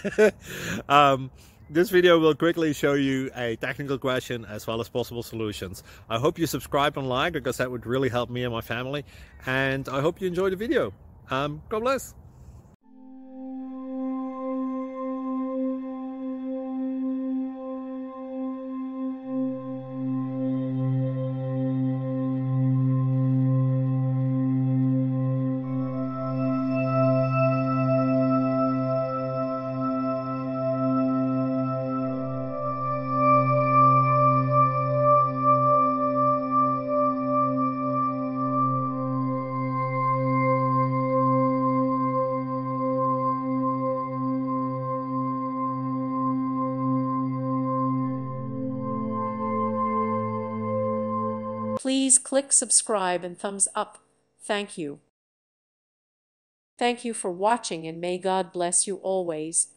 um, this video will quickly show you a technical question as well as possible solutions. I hope you subscribe and like, because that would really help me and my family. And I hope you enjoy the video. God bless. Please click subscribe and thumbs up. Thank you. Thank you for watching, and may God bless you always.